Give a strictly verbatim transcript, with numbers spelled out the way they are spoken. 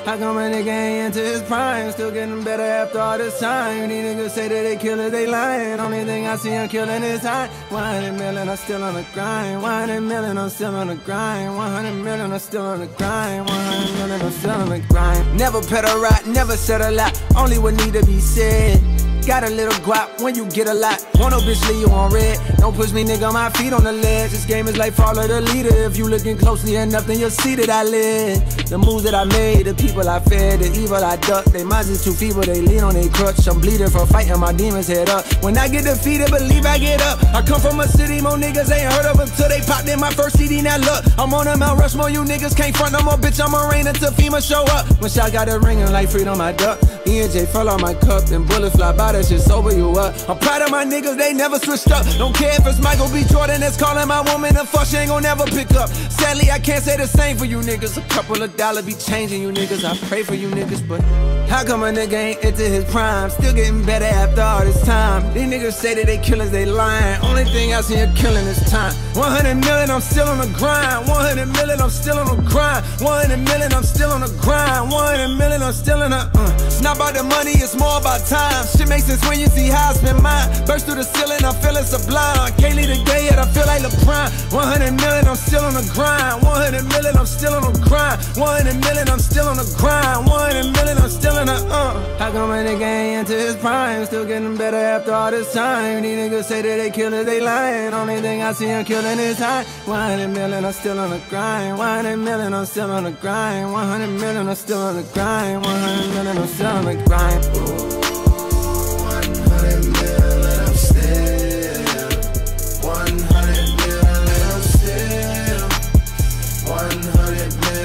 How come a nigga ain't into his prime? Still getting better after all this time. These niggas say that they killers, they lying. Only thing I see him killing is high. one hundred million, I'm still on the grind. one hundred million, I'm still on the grind. one hundred million, I'm still on the grind. one hundred million, I'm still on the grind. Never pedal right, never said a lot. Only what need to be said. Got a little guap when you get a lot. Want no bitch leave you on red. Don't push me, nigga, my feet on the ledge. This game is like follow the leader. If you looking closely enough, then you'll see that I live. The moves that I made, the people I fed, the evil I ducked. They minds is too feeble, they lean on their crutch. I'm bleeding for fighting my demons head up. When I get defeated, believe I get up. I come from a city, more niggas ain't heard of until they popped in my first C D. Now look, I'm on a Mount Rushmore, you niggas can't front no more, bitch. I'm a rain until FEMA show up. When shot got a ring and like freedom I duck. E and J fell on my cup, then bullets fly by, that shit sober you up. I'm proud of my niggas, they never switched up. Don't care if it's Michael B. Jordan that's calling my woman a fuck, she ain't gon' never pick up. Sadly, I can't say the same for you niggas. A couple of dollars be changing you niggas. I pray for you niggas, but how come a nigga ain't into his prime? Still getting better after all this time. These niggas say that they killers, they lying. Only thing I see here killing is time. one hundred million, I'm still on the grind. one hundred million, I'm still on the grind. one hundred million, I'm still on the grind. one hundred million, I'm still in the uh. It's not about the money, it's more about time. Shit makes sense when you see how I spend mine. Burst through the ceiling, I'm feeling sublime. I can't leave the day yet, I feel like LeBron. one hundred million, I'm still on the grind. one hundred million, I'm still on the grind. one hundred million, I'm still on the grind. one hundred million, I'm still in the uh. How come a nigga ain't into his prime? Still getting better after all this time. These niggas say that they killers, they lying. Only thing I see him killing is high. one hundred million, I'm still on the grind. one hundred million, I'm still on the grind. one hundred million, I'm still on the grind. one hundred million, I'm still on the grind. Ooh, one hundred million, I'm still. one hundred million, I'm still. one hundred million.